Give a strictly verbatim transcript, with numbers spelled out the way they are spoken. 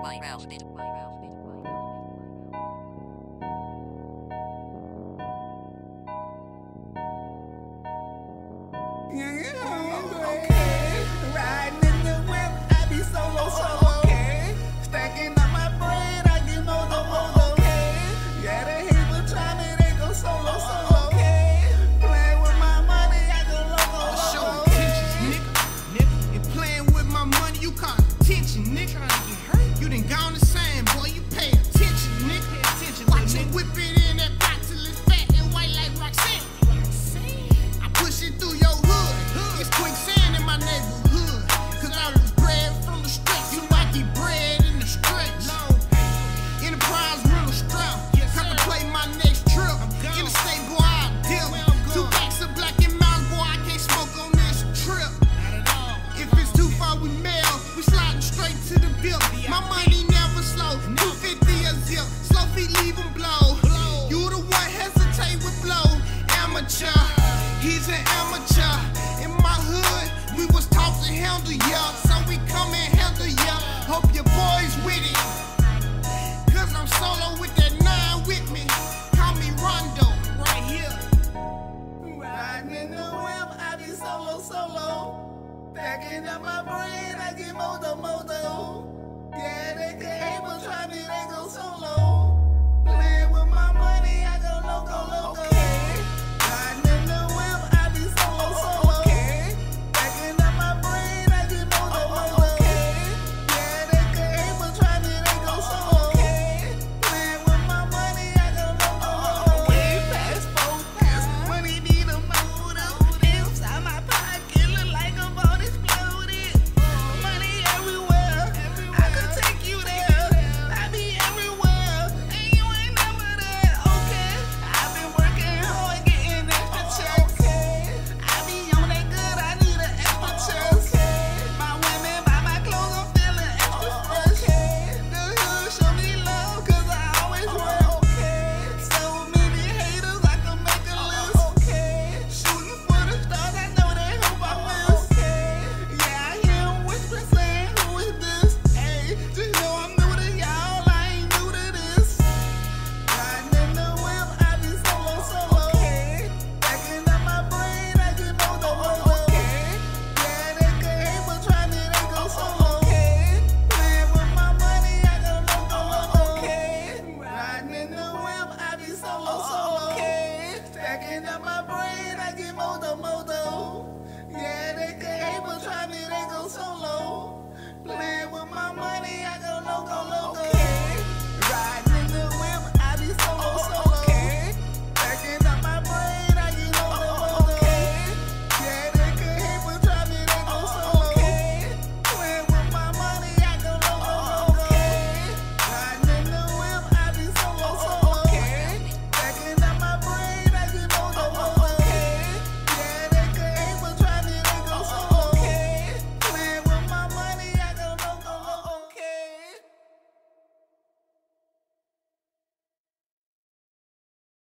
by Ralph Bit. Yeah, okay. Riding in the whip, I be solo, solo. Okay. Stacking up my bread, I get more than more. Okay. Yeah, they hate but try me, they go solo, solo. Okay. Playing with my money, I go loco, loco. Show attention, nigga. Nigga, you playing with my money, you call attention, nigga. You done gone the same, boy. You pay attention, nigga. Watch me whip it in that pot till it's fat and white like Roxanne. I push it through your hood. It's quicksand in my neighborhood. Cause I was bred from the streets. You like you bred in the streets. Enterprise real strap. Contemplate my next trip. Interstate boy, I deal. Two packs of black and mouse, boy. I can't smoke on this trip. If it's too far, we mail. We sliding straight to the bill. My money never slow. two fifty a zip. Slow feet leave them blow. You the one hesitate with blow. Amateur. He's an amateur. In my hood, we was taught to handle ya. So we come and handle ya. Hope your boys with it. Cause I'm solo with that nine with me. Call me Rondo, right here. Riding in the whip, I be solo, solo. Stacking up my bread, I get moto, moto. Yeah, they can hate but try me, they go solo. Playing with my money, I go loco, loco.